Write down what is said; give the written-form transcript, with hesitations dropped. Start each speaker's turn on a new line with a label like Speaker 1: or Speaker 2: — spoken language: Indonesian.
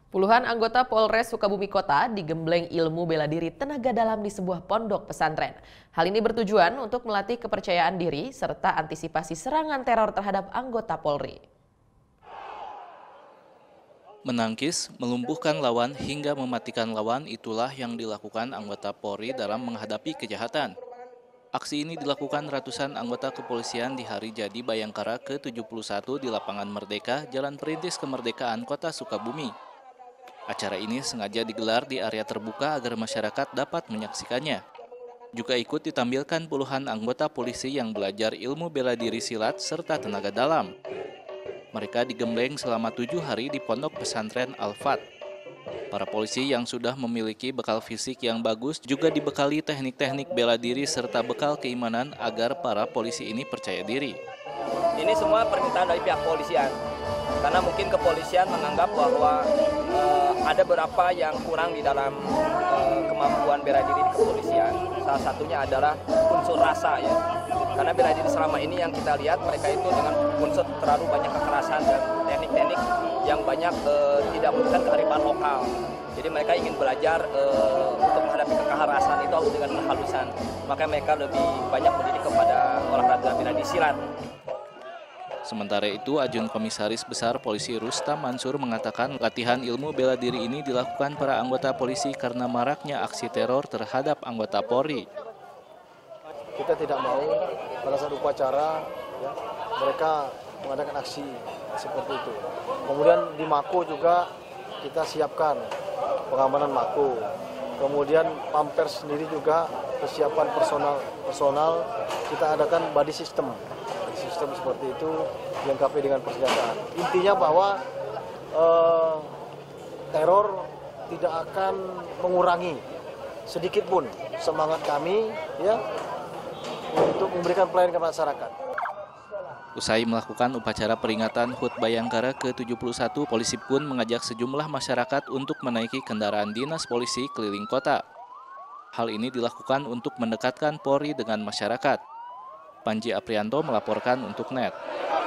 Speaker 1: Puluhan anggota Polres Sukabumi Kota digembleng ilmu bela diri tenaga dalam di sebuah pondok pesantren. Hal ini bertujuan untuk melatih kepercayaan diri serta antisipasi serangan teror terhadap anggota Polri.
Speaker 2: Menangkis, melumpuhkan lawan hingga mematikan lawan itulah yang dilakukan anggota Polri dalam menghadapi kejahatan. Aksi ini dilakukan ratusan anggota kepolisian di Hari Jadi Bayangkara ke-71 di Lapangan Merdeka, Jalan Perintis Kemerdekaan Kota Sukabumi. Acara ini sengaja digelar di area terbuka agar masyarakat dapat menyaksikannya. Juga ikut ditampilkan puluhan anggota polisi yang belajar ilmu bela diri silat serta tenaga dalam. Mereka digembleng selama 7 hari di pondok pesantren Al-Fat. Para polisi yang sudah memiliki bekal fisik yang bagus juga dibekali teknik-teknik bela diri serta bekal keimanan agar para polisi ini percaya diri.
Speaker 3: Ini semua permintaan dari pihak kepolisian, karena mungkin kepolisian menganggap bahwa ada beberapa yang kurang di dalam kemampuan bela diri di kepolisian. Salah satunya adalah unsur rasa ya. Karena bela diri selama ini yang kita lihat mereka itu dengan unsur terlalu banyak kekerasan dan teknik-teknik yang banyak tidak menggunakan kearifan lokal. Jadi mereka ingin belajar untuk menghadapi kekerasan itu harus dengan kehalusan. Makanya mereka lebih banyak mendidik kepada olahraga bela diri silat.
Speaker 2: Sementara itu, Ajun Komisaris Besar Polisi Rustam Mansur mengatakan latihan ilmu bela diri ini dilakukan para anggota polisi karena maraknya aksi teror terhadap anggota Polri.
Speaker 4: Kita tidak mau pada saat upacara ya, mereka mengadakan aksi seperti itu. Kemudian di Mako juga kita siapkan pengamanan Mako. Kemudian Pampers sendiri juga persiapan personal kita adakan body system. Sistem seperti itu dilengkapi dengan persenjataan. Intinya bahwa teror tidak akan mengurangi sedikit pun semangat kami ya untuk memberikan pelayanan kepada masyarakat.
Speaker 2: Usai melakukan upacara peringatan HUT Bayangkara ke-71, polisi pun mengajak sejumlah masyarakat untuk menaiki kendaraan dinas polisi keliling kota. Hal ini dilakukan untuk mendekatkan Polri dengan masyarakat. Panji Aprianto melaporkan untuk NET.